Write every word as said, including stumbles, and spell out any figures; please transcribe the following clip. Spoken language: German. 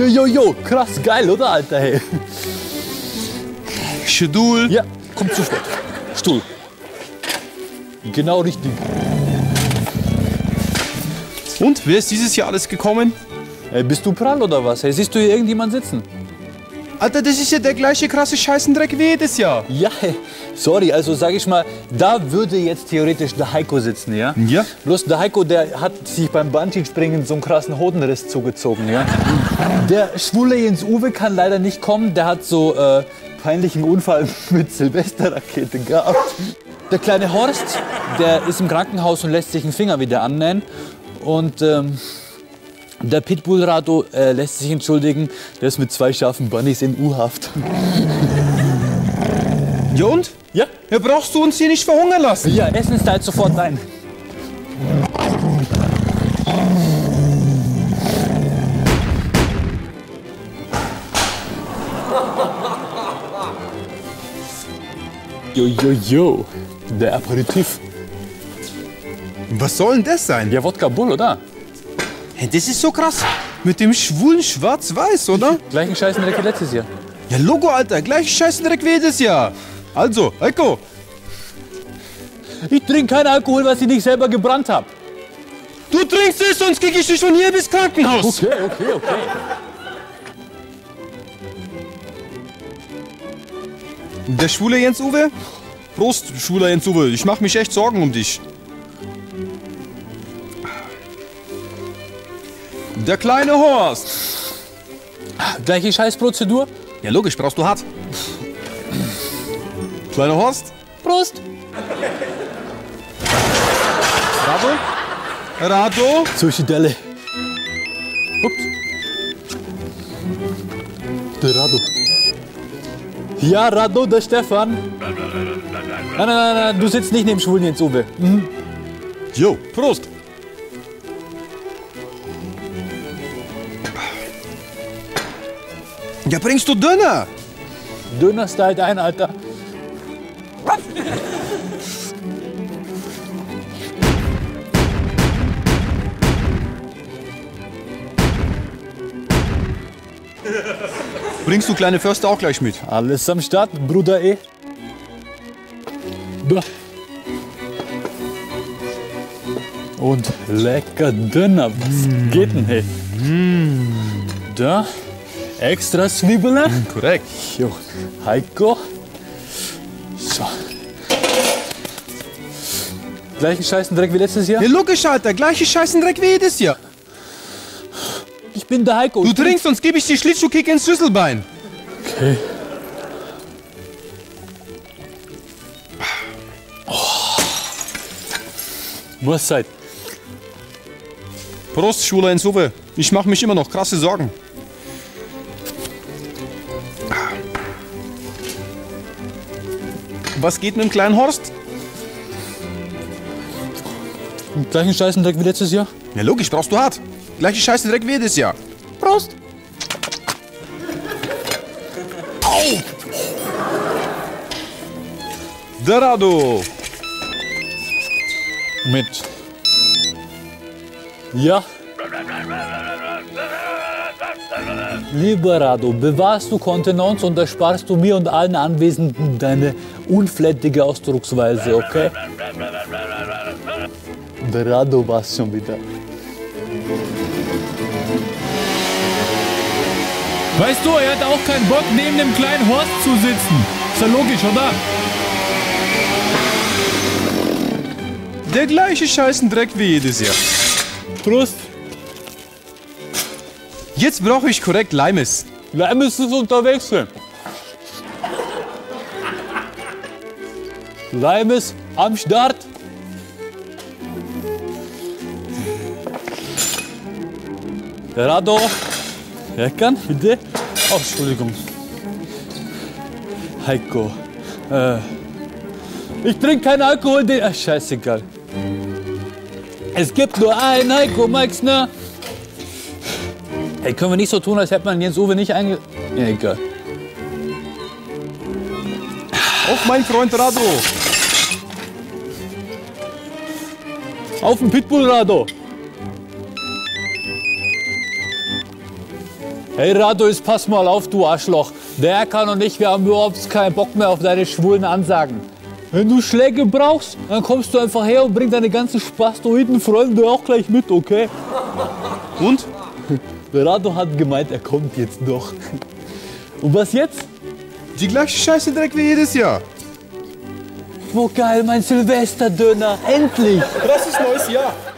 Jo, jo, jo, krass, geil, oder, Alter, hey? Schedul. Ja, kommt zu spät. Stuhl. Genau richtig. Und, wer ist dieses Jahr alles gekommen? Hey, bist du prall oder was? Hey, siehst du hier irgendjemand sitzen? Alter, das ist ja der gleiche krasse Scheißendreck wie jedes Jahr. Ja, hey, sorry, also sag ich mal, da würde jetzt theoretisch der Heiko sitzen, ja? Ja. Bloß der Heiko, der hat sich beim Bungee-Springen so einen krassen Hodenriss zugezogen, ja? Der schwule Jens Uwe kann leider nicht kommen, der hat so äh, peinlichen Unfall mit Silvesterrakete gehabt. Der kleine Horst, der ist im Krankenhaus und lässt sich einen Finger wieder annähen. Und ähm, der Pitbull-Rado äh, lässt sich entschuldigen, der ist mit zwei scharfen Bunnies in U-Haft. Ja und? Ja? Ja, brauchst du uns hier nicht verhungern lassen? Ja, Essen ist halt sofort ein. Jo, jo, jo, der Aperitif. Was soll denn das sein? Ja, Wodka Bull, oder? Hey, das ist so krass. Mit dem schwulen Schwarz-Weiß, oder? Gleichen Scheißendreck wie letztes Jahr. Ja, Logo, Alter. Gleich Scheißendreck wie jedes Jahr. Also, Heiko. Ich trinke keinen Alkohol, was ich nicht selber gebrannt habe. Du trinkst es, sonst krieg ich dich von hier bis Krankenhaus. Okay, okay, okay. Der schwule Jens Uwe? Prost, schwuler Jens Uwe. Ich mach mich echt Sorgen um dich. Der kleine Horst. Gleiche Scheißprozedur? Ja, logisch, brauchst du hart. Kleiner Horst. Prost. Rado. Rado. Sushi-Delle. Ups. Der Rado. Ja, Rado, der Stefan. Nein, nein, nein, nein, du sitzt nicht neben schwulen Jens Uwe. Mhm. Jo, Prost. Ja, bringst du Döner? Döner-Style ein, Alter. Bringst du kleine Förster auch gleich mit? Alles am Start, Bruder eh. Da. Und lecker Döner. Was mm. geht denn, hey? Mm. Da. Extra Zwiebeln. Mm, korrekt. Jo. Heiko. So. Gleichen Scheißendreck wie letztes Jahr? Ja, logisch, Alter. Gleiche Scheißendreck wie jedes Jahr. Ich bin der Heiko. Du trinkst, sonst gebe ich dir Schlittschuhkick ins Schlüsselbein. Okay. Oh. Muss sein. Prost, schwuler Jens Uwe. Ich mache mich immer noch krasse Sorgen. Was geht mit dem kleinen Horst? Gleichen Scheißendreck wie letztes Jahr? Ja, logisch, brauchst du hart. Gleiche Scheiße direkt wie jedes Jahr. Prost! Au! Der Rado. Mit. Ja. Lieber Rado, bewahrst du Kontenance und ersparst du mir und allen Anwesenden deine unflätige Ausdrucksweise, okay? Der Rado war's schon wieder. Weißt du, er hat auch keinen Bock, neben dem kleinen Horst zu sitzen. Ist ja logisch, oder? Der gleiche Scheißendreck wie jedes Jahr. Prost! Jetzt brauche ich korrekt Limes. Limes ist unterwegs. Limes am Start. Der Rado. Wer kann? Bitte? Oh, Entschuldigung. Heiko. Äh, ich trinke keinen Alkohol. Den Ach, scheißegal. Es gibt nur einen Heiko Meixner. Hey, können wir nicht so tun, als hätte man Jens Uwe nicht einge... Ja, egal. Auf mein Freund Rado. Auf den Pitbull Rado. Hey Radus, pass mal auf, du Arschloch. Der Erkan und ich, wir haben überhaupt keinen Bock mehr auf deine schwulen Ansagen. Wenn du Schläge brauchst, dann kommst du einfach her und bring deine ganzen spastoiden Freunde auch gleich mit, okay? Und? Der Rado hat gemeint, er kommt jetzt doch. Und was jetzt? Die gleiche Scheiße direkt wie jedes Jahr. Oh geil, mein Silvesterdöner, endlich! Das ist neues Jahr.